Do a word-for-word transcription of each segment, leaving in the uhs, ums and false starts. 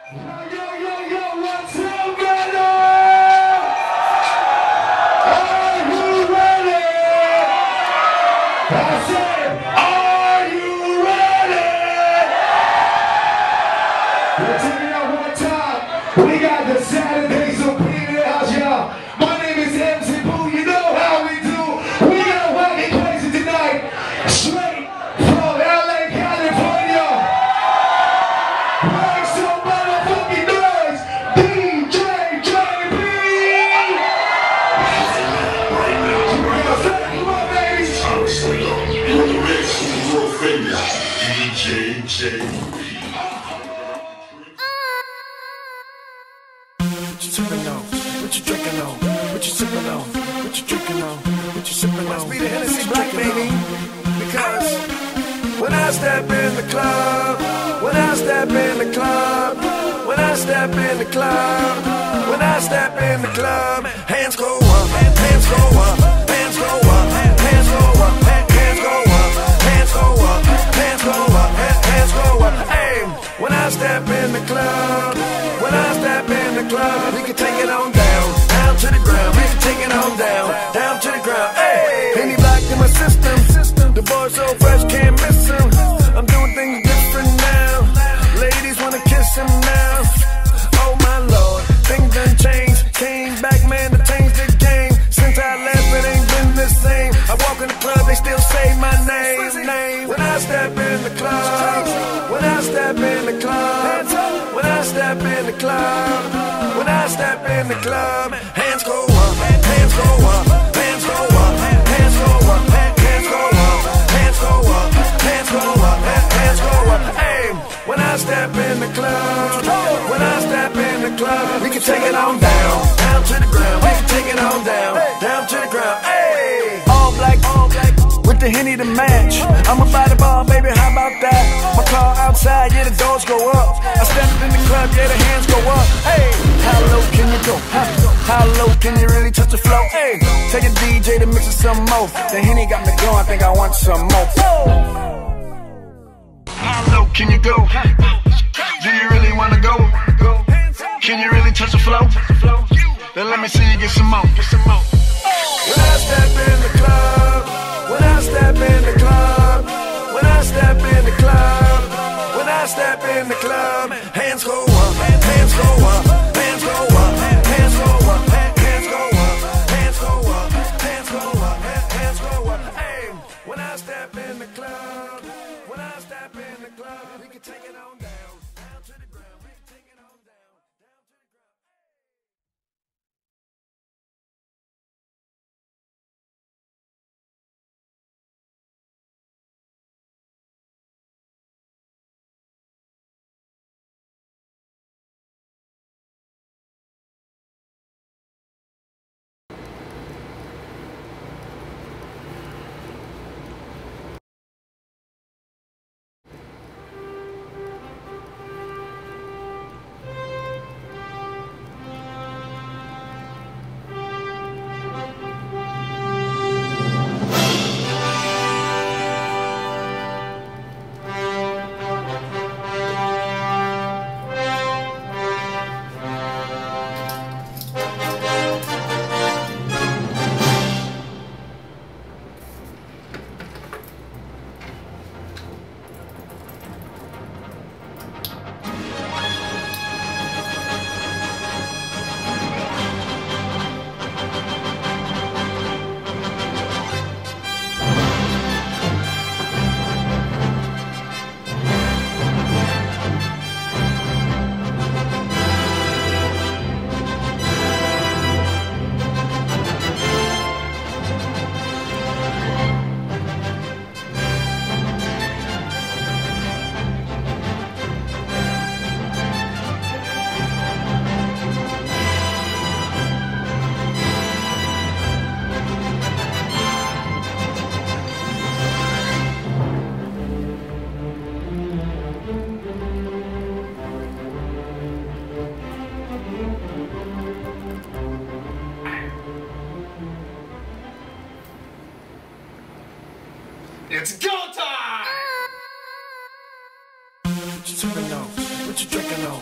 It's go time! What you sipping on? What you drinking on? What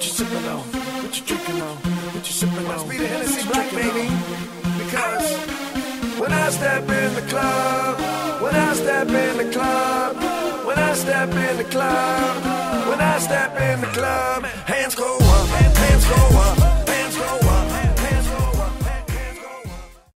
What you sipping on? What you drinking on? What you sipping on? Must be the Hennessy Black, baby. Because when I step in the club, when I step in the club, when I step in the club, when I step in the club, hands go up, hands go up.